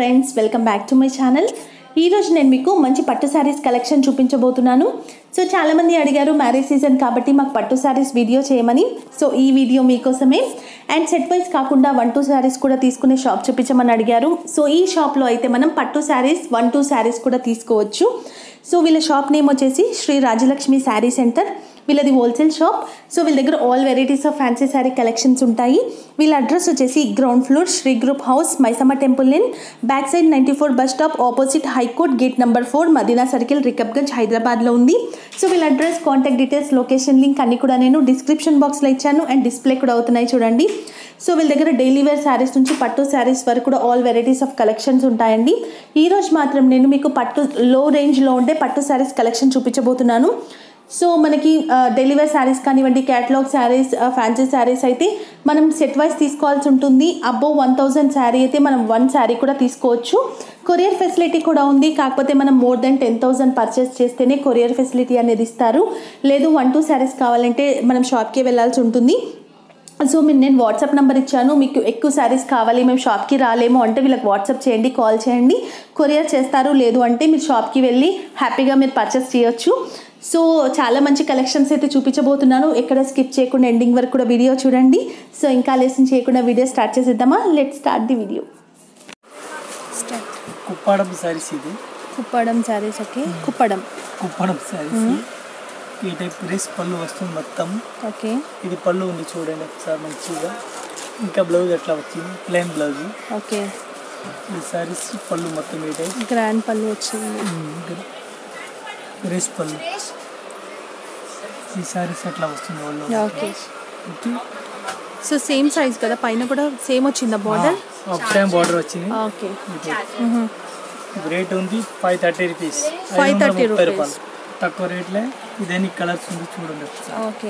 Friends, welcome back to my channel. ఈరోజు నేను మీకు మంచి పట్టు శారీస్ కలెక్షన్ చూపించబోతున్నాను. సో చాలామంది అడిగారు మ్యారేజ్ సీజన్ కాబట్టి మాకు పట్టు శారీస్ వీడియో చేయమని. సో ఈ వీడియో మీకోసమే. అండ్ సెట్ వైజ్ కాకుండా 1-2 శారీస్ కూడా తీసుకునే షాప్ చూపించమని అడిగారు. సో ఈ షాప్లో అయితే మనం పట్టు శారీస్ 1-2 శారీస్ కూడా తీసుకోవచ్చు. సో వీళ్ళ షాప్ నేమ్ వచ్చేసి శ్రీ రాజలక్ష్మి శారీ సెంటర్. వీళ్ళది హోల్సేల్ షాప్. సో వీళ్ళ దగ్గర all varieties of fancy sari collections ఉంటాయి. వీళ్ళ అడ్రస్ వచ్చేసి ground floor Shri group house, Maisamma temple lane, back side 94 bus stop, opposite high court, gate number 4, Madina circle, Rikabganj, హైదరాబాద్లో ఉంది. సో వీళ్ళ address, contact details, location link అన్ని కూడా నేను డిస్క్రిప్షన్ బాక్స్లో ఇచ్చాను అండ్ డిస్ప్లే కూడా అవుతున్నాయి చూడండి. సో వీళ్ళ దగ్గర డైలీ వేర్ శారీస్ నుంచి పట్టు శారీస్ వరకు కూడా ఆల్ వెరైటీస్ ఆఫ్ కలెక్షన్స్ ఉంటాయండి. ఈరోజు మాత్రం నేను మీకు పట్టు లో రేంజ్లో ఉండే పట్టు శారీస్ కలెక్షన్ చూపించబోతున్నాను. సో మనకి డైలీ వేర్ శారీస్ కానివ్వండి, క్యాటలాగ్ శారీస్, ఫ్యాన్సీ శారీస్ అయితే మనం సెట్ వైజ్ తీసుకోవాల్సి ఉంటుంది. అబోవ్ 1000 శారీ అయితే మనం 1 శారీ కూడా తీసుకోవచ్చు. కొరియర్ ఫెసిలిటీ కూడా ఉంది. కాకపోతే మనం మోర్ దెన్ 10,000 పర్చేస్ చేస్తేనే కొరియర్ ఫెసిలిటీ అనేది ఇస్తారు. లేదు 1-2 శారీస్ కావాలంటే మనం షాప్కి వెళ్ళాల్సి ఉంటుంది. సో నేను వాట్సాప్ నెంబర్ ఇచ్చాను. మీకు ఎక్కువ శారీస్ కావాలి, మేము షాప్కి రాలేము అంటే వీళ్ళకి వాట్సాప్ చేయండి, కాల్ చేయండి, కొరియర్ చేస్తారు. లేదు అంటే మీరు షాప్కి వెళ్ళి హ్యాపీగా మీరు పర్చేస్ చేయొచ్చు. సో చాలా మంచి కలెక్షన్స్ అయితే చూపించబోతున్నాను. ఎక్కడ స్కిప్ చేయకుండా ఎండింగ్ వరకు కూడా వీడియో చూడండి. సో ఇంకా ఆలస్యం చేయకుండా వీడియో స్టార్ట్ చేసేద్దామా? Let's start the video. Kuppadam saris, ఇది కుప్పడం శారీస్. ఓకే, కుప్పడం శారీస్. ఈ టైప్ రేస్ పళ్ళు వస్తుంది మొత్తం. ఓకే, ఇది పళ్ళు ఉంది చూడండి ఒకసారి మంచిగా. ఇంకా బ్లౌజ్ ఎట్లా వచ్చింది, ప్లెయిన్ బ్లౌజ్. ఓకే, ఈ శారీస్ పళ్ళు మొత్తం ఈ టైప్ గ్రాండ్ పళ్ళు వచ్చింది. రేస్ పళ్ళు. ఈ శారీస్ ఎట్లా వస్తుంది వాళ్ళు. ఓకే, సో సేమ్ సైజ్ కదా, పైన కూడా సేమ్ వచ్చిందా బార్డర్? సేమ్ బార్డర్ వచ్చింది. ఓకే, రేట్ ఉంది 530 రూపీస్. 530 రూపీస్ తక్కువ రేట్లే. ఇదేని కలర్స్ ఉంది చూడండి. Okay,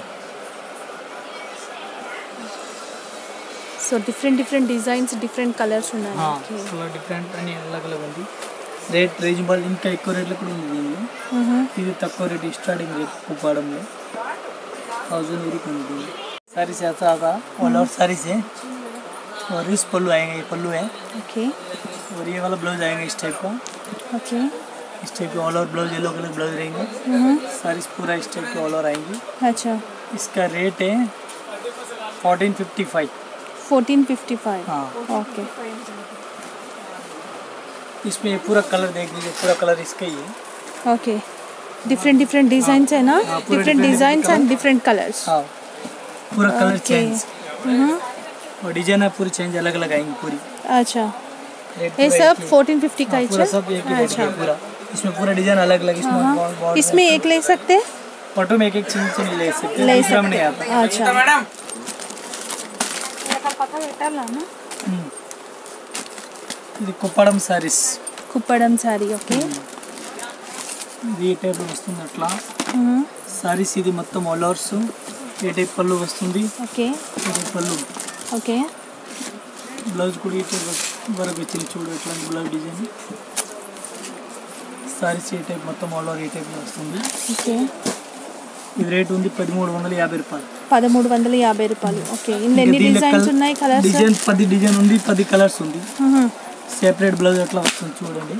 so different designs, different colours ఉన్నాయి. కలర్ డిఫరెంట్ అని అలగ్ ఉంది. Rate reasonable. ఇంకా ఎక్కువ రేట్లు కూడా ఉంది దీనిలో. ఇది తక్కువ రేట్, స్టార్టింగ్ రేట్ కుప్పడంలో 1000 వరకు ఉంది. सारी से आता था ऑल ओवर सारी से. और इस पल्लू आएंगे, ये पल्लू है. ओके, और ये वाला ब्लाउज आएंगे इस टाइप का. ओके, इस टाइप के all over blouse, yellow colour blouse रहेंगे. सारीस पूरा इस टाइप के ऑल ओवर आएंगी. अच्छा, इसका रेट है 1455. 1455. हाँ, ओके. इसमें ये पूरा कलर देख लीजिए, पूरा कलर इसका ही है. ओके, डिफरेंट डिजाइन्स है ना, different designs and different colours. हाँ, पूरा कलर चेंज और डिजाइन है पूरी चेंज, अलग अलग आएंगी पूरी. अच्छा, ये सब 1450 का ही पूरा सब एक ही रेट है पूरा. इसमें पूरा डिजाइन अलग अलग. इसमें एक ले सकते हैं, फोटो में एक चीज नहीं ले सकते, दूसरा में नहीं आता. अच्छा, ఇది కుప్పడం సారీస్. కుప్పడం సారీ. ఓకే, ఇది ఏ టైప్ వస్తుంది అట్లా సారీస్. ఇది మొత్తం ఆల్ ఓవర్స్. ఏ టైప్ పళ్ళు వస్తుంది. ఓకే, ఏ టైప్ పళ్ళు. ఓకే, బ్లౌజ్ కూడా ఈ టైప్ వరకు వచ్చింది చూడు, ఎట్లాంటి బ్లౌజ్ డిజైన్. సారీస్ ఏ టైప్ మొత్తం ఆల్ ఓవర్ ఈ టైప్లో వస్తుంది. ఓకే, ఇది రేట్ ఉంది 1350 రూపాయలు. 1350 రూపాయలు. ఓకే, ఎన్ని డిజైన్స్ ఉన్నాయి, కలర్స్? డిజైన్ 10 డిజైన్ ఉంది, 10 కలర్స్ ఉంది. సెపరేట్ బ్లౌజ్ ఎట్లా వస్తుంది చూడండి.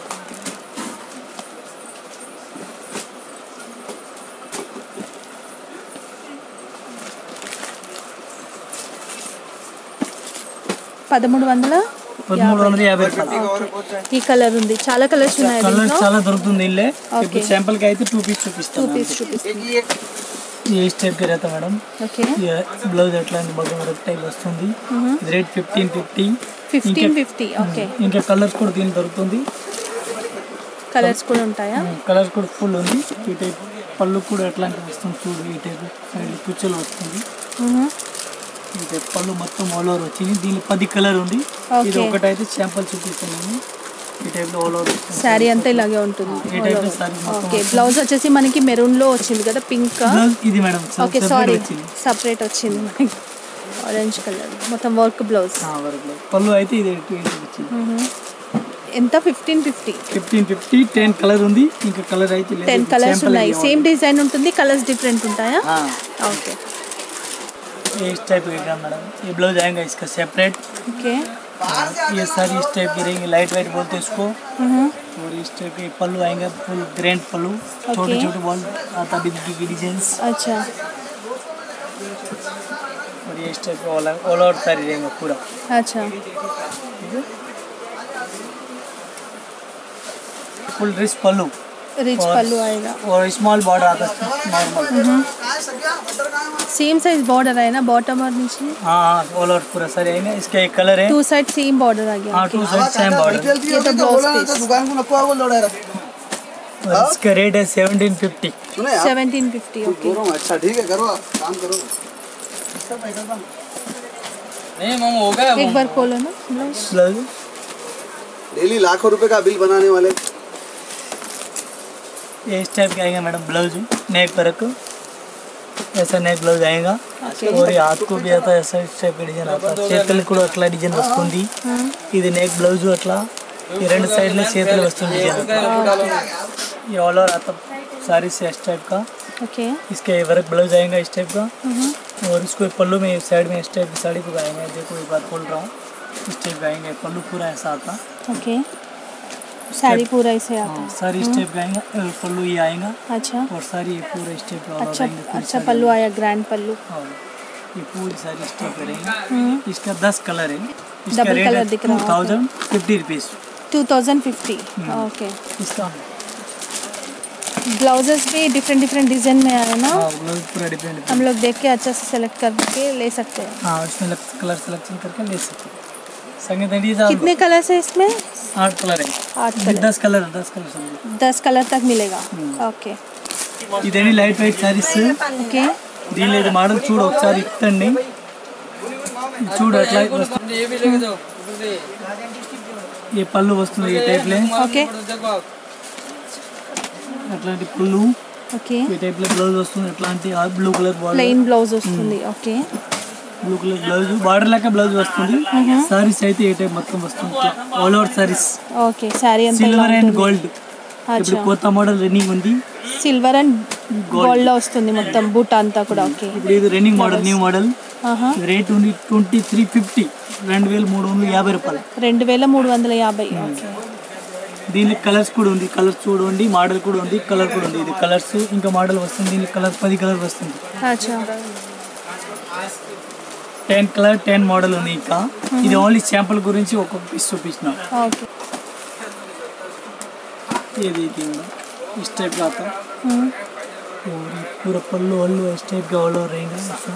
$1350 రూపాయలు. ఈ కలర్ ఉంది, చాలా కలర్స్ ఉన్నాయి. కలర్ చాలా దొరుకుతుంది ఇల్లే. ఇప్పుడు శాంపుల్ కి అయితే 2 పీస్ చూపిస్తాను. 2 పీస్ చూపిస్తాను. ये इस टाइप के रहता मैडम. ओके, ये ब्लाउज एट्ला बगल टाइप వస్తుంది. రేట్ 1550. 1550. ఓకే, ఇంకా కలర్స్ కూడా దీని దొరుకుతుంది. కలర్స్ కూడా ఉంటాయా? కలర్స్ కూడా ఫుల్ ఉంది. ఈ టైప్ పళ్ళు కూడా ఎట్లాంటి వస్తుంది చూడు. ఈ టైప్ సైడ్ కుచ్చులు వస్తుంది. ఈ టైప్ పళ్ళు మొత్తం ఆల్ ఓవర్ వచ్చింది. దీని 10 కలర్ ఉంది. ఇది ఒకటి అయితే శాంపుల్ చూపిస్తాను నేను. ఈ టైప్లో ఆల్ ఓవర్ శారీ అంతా ఇలాగే ఉంటుంది. ఓకే, బ్లౌజ్ వచ్చేసి మనకి మెరూన్ లో వచ్చింది కదా, పింక్. ఇది మేడం. ఓకే, సారీ, సపరేట్ వచ్చింది మనకి ఆరెంజ్ కలర్. మొత్తం వర్క్ బ్లౌజ్. పళ్ళు అయితే ఇది వచ్చింది. ఎంత? 1550. 1550. 10 కలర్ ఉంది. ఇంకా కలర్ అయితే 10 కలర్స్ ఉన్నాయి. సేమ్ డిజైన్ ఉంటుంది, కలర్స్ డిఫరెంట్ ఉంటాయా? ఓకే, ये इस टाइप का मैडम. ये ब्लाउज आएगा इसका सेपरेट. ओके, ये सारी इस टाइप की रहेंगी, लाइट वेट बोलते हैं इसको। और इस टाइप के पल्लू आएंगे, फुल ग्रैंड पल्लू, छोटे छोटे बॉल आता बिंदी की डिजाइन। अच्छा, और ये इस टाइप के ऑल ओवर सारी रहेंगे पूरा। अच्छा, फुल रिच पल्लू रिच और- पल्लू आएगा। और स्मॉल बॉर्डर आता है नॉर्मल। सेम साइज बॉर्डर है ना, बॉटम और नीचे हाँ हाँ, ऑल ओवर पूरा सारे आएंगे। इसका एक कलर है। 2 साइड सेम बॉर्डर आ गया। हाँ, 2 साइड सेम बॉर्डर। ये तो ब्लाउज पीस दुकान को नको बोल रहा है। और इसका रेट है 1750। सुने आप 1750। ओके, अच्छा ठीक है, करो आप काम करो। नहीं मामा हो गया। एक बार खोलो ना ब्लाउज। ब्लाउज डेली लाखों रुपए का बिल बनाने वाले। ये इस टाइप के आएंगे मैडम ब्लाउज, नेक पर रखो ऐसा नेक ब्लाउज आएगा। और ये हाथ को भी आता है ऐसा, इस टाइप का डिजाइन आता है। చేతులకు కూడా అట్లా డిజైన్ వస్తుంది। ఇది నెక్ బ్లౌజ్ అట్లా ఈ రెండు సైడ్ లో చేతులు వస్తుంది डिजाइन। ये ऑल ओवर आता सारी से इस टाइप का। ओके, इसके वर्क ब्लाउज आएगा इस टाइप का। और इसको पल्लू में साइड में इस टाइप की साड़ी को आएंगे। देखो एक बार खोल रहा हूँ, इस टाइप का आएंगे पल्लू पूरा ऐसा आता। ओके, साड़ी पूरा ऐसे आता हाँ, सारी इस टाइप का आएगा। पल्लू ये आएगा। है। अच्छा, और सारी ये पूरा इस टाइप का अच्छा, आएंगे पूरी अच्छा सारी। पल्लू आया, ग्रैंड पल्लू। और ये पूरी सारी इस टाइप का रहेंगे। इसका 10 कलर है। इसका डबल रेट कलर है दिख रहा है। 2050 रुपीज़। 2050। ओके, इसका ब्लाउजेस भी डिफरेंट डिफरेंट डिजाइन में आया ना। हाँ, ब्लाउज पूरा डिफरेंट। हम लोग देख के अच्छा से सेलेक्ट करके ले सकते हैं। हाँ, उसमें कलर सिलेक्शन करके ले सकते हैं। संगीत अंडी साहब कितने कलर्स है इसमें? 8 कलर है। 8 कलर, 10 कलर समझो। 10 कलर तक मिलेगा। ఓకే, ఇదేంటి లైట్ వెయిట్ సారీస్। ఓకే, దీనిలో ఇది మోడల్ చూడు ఒకసారి ఇట్టండి, చూడు అట్లా వస్తుంది। ఏ పళ్ళు వస్తుంది ఈ టైప్ లో, ఓకే, అట్లాంటి పళ్ళు ఓకే, ఈ టైప్ లో బ్లౌజ్ వస్తుంది। అట్లాంటి blue colour border, plain blouse వస్తుంది। Okay, blue colour blouse border లెక్క బ్లౌజ్ వస్తుంది। సారీస్ అయితే ఏ టైప్ మొత్తం వస్తుంది, all over saris okay, sari అంతా ఇలా సిల్వర్ అండ్ ఉంటుంది। గోల్డ్। ఇప్పుడు అచ్చా, కొత్త మోడల్ రన్నింగ్ ఉంది, సిల్వర్ అండ్ గోల్డ్ లో వస్తుంది మొత్తం బూట అంతా కూడా। ఓకే, ఇప్పుడు ఇది రన్నింగ్ మోడల్, న్యూ మోడల్। ఆహా, రేట్ ఉంది 2350, 2350 రూపాయలు। 2350। ఓకే, దీనికి కలర్స్ కూడా ఉంది, కలర్స్ చూడండి, మోడల్ కూడా ఉంది, కలర్ కూడా ఉంది। ఇది కలర్స్ ఇంకా మోడల్ వస్తుంది, దీనికి కలర్ 10 కలర్ వస్తుంది। అచ్చా, 10 కలర్ 10 మోడల్ ఉంది ఇంకా। ఇది ఓన్లీ శాంపుల్ గురించి ఒక్కొక్క పీస్ చూపించిన। ఓకే, ये देखिए मैडम, इस टाइप का आता है। और ये पूरा पल्लू वल्लू इस टाइप का ऑल ओवर रहेंगे इसमें।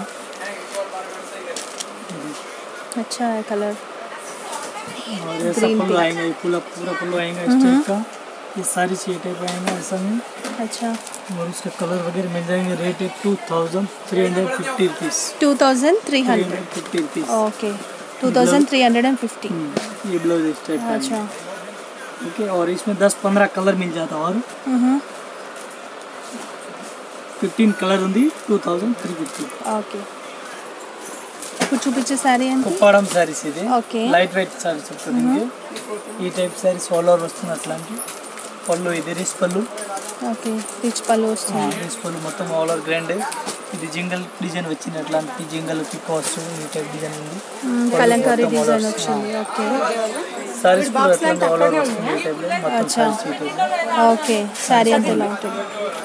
अच्छा है कलर। और ऐसा पल्लू आएगा, ये पूरा पूरा पल्लू आएगा इस टाइप का। ये सारी सी टाइप आएंगे ऐसा में। अच्छा, और इसका कलर वगैरह मिल जाएंगे। रेट है 2350 रुपीज़। 2300। 350 रुपीज़। ओके, 2350। ये ब्लाउज इस टाइप का। अच्छा, ओके, और इसमें 10-15 कलर मिल जाता। और 15 కలర్ ఉంది, 2350। ఓకే, ఇప్పుడు చూపించే సారీ అంటే కుప్పాడం సారీస్ ఇది, ఓకే, లైట్ వెయిట్ సారీస్ వస్తుంది ఇది। ఈ టైప్ సారీస్ ఆల్ ఓవర్ వస్తుంది అట్లాంటి పళ్ళు। ఇది రిచ్ పళ్ళు, ఓకే, రిచ్ పళ్ళు వస్తుంది। రిచ్ పళ్ళు మొత్తం ఆల్ ఓవర్ గ్రాండ్। ఇది జింగల్ డిజైన్ వచ్చింది, అట్లాంటి జింగల్ పికాస్ ఈ టైప్ డిజైన్ ఉంది। కలంకారీ డిజైన్ వచ్చింది। ఓకే, సారీస్ కూడా అట్లాంటి ఆల్ ఓవర్ వస్తుంది ఈ టైప్ లో మొత్తం అచ్చా, సారీస్ ఈ టైప్। ఓకే, సారీ అంతా ఇలా ఉంటుంది।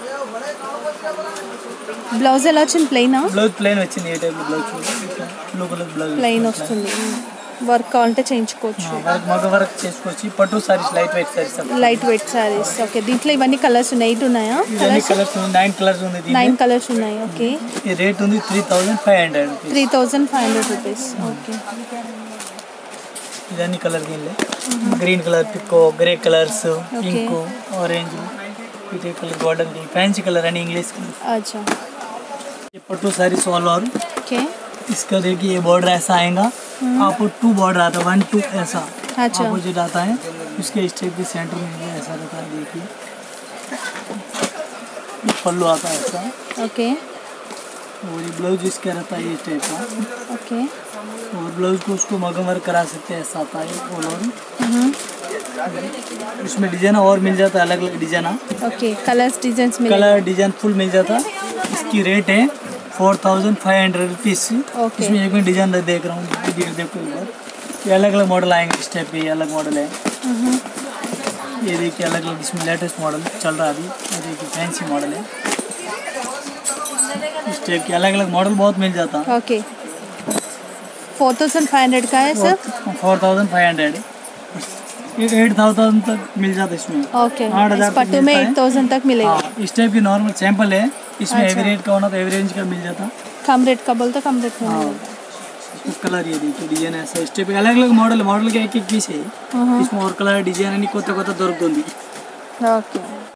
బ్లౌజ్ ఎలా వచ్చింది? ప్లెయినా? బ్లౌజ్ ప్లెయిన్ వచ్చింది ఈ టైప్ లో blouse blue colour blouse plain వస్తుంది। వర్క్ కావాలంటే చేయించుకోవచ్చు। వర్క్ మగ వర్క్ చేసుకోవచ్చు। పట్టు saris light weight saris, light weight saris. Okay, దీంట్లో ఇవన్నీ కలర్స్ ఉన్నాయి, 8 ఉన్నాయా? ఇవన్నీ కలర్స్ 9 కలర్స్ ఉంది దీంట్లో। 9 కలర్స్ ఉన్నాయి। ఓకే, ఈ రేట్ ఉంది 3500 రూపీస్। 3500 రూపీస్। ఓకే, ఇదన్నీ కలర్ దీనిలో గ్రీన్ కలర్, పిక్కో, గ్రే కలర్స్, పింక్, ఆరెంజ్, ఇటే colour, golden colour, fancy colour అని इंग्लिश कलर। अच्छा, ये पट्टू सारीस ऑल ओवर। ओके, इसका देखिए ये बॉर्डर ऐसा आएगा, आपको 2 बॉर्डर आता है, 1 2 ऐसा अच्छा, अपोजिट आता है। उसके स्टेप के सेंटर में ये ऐसा रहता है। देखिए ये पल्लू आता है ऐसा। ओके, और ये ब्लाउज इसका रहता है ये टाइप का। ओके, और ब्लाउज को उसको मगम वर्क करा सकते हैं, ऐसा आता है ऑल ओवर। उसमें डिजाइन और मिल जाता है, अलग अलग डिजाइन। ओके, कलर्स डिजाइन्स मिले। कलर डिजाइन फुल मिल जाता। इसकी रेट है 4500 रुपीज़। ओके, इसमें एक मैं डिजाइन देख रहा हूँ, देखो एक बार। ये अलग अलग मॉडल आएंगे, इस टाइप के अलग मॉडल है। ये देखिए अलग अलग इसमें लेटेस्ट मॉडल चल रहा है अभी। ये देखिए फैंसी मॉडल है, इस टाइप के अलग अलग मॉडल बहुत मिल जाता है। ओके 4500 का है सर। 4500 ये 8000 तक मिल जाता है इसमें। ओके 8000 इस पट्टू में 8000 तक मिलेगा। हाँ, इस टाइप की नॉर्मल सैंपल है, इसमें अच्छा। एवरेज का होना तो एवरेज का मिल जाता। कम रेट का बोलते कम रेट में हाँ, मिलेगा। कलर ये देखिए डिजाइन ऐसा इस टाइप अलग अलग मॉडल के एक एक पीस है। इसमें और कलर डिजाइन అని కొత్త కొత్త దొరుకుతుంది। ఓకే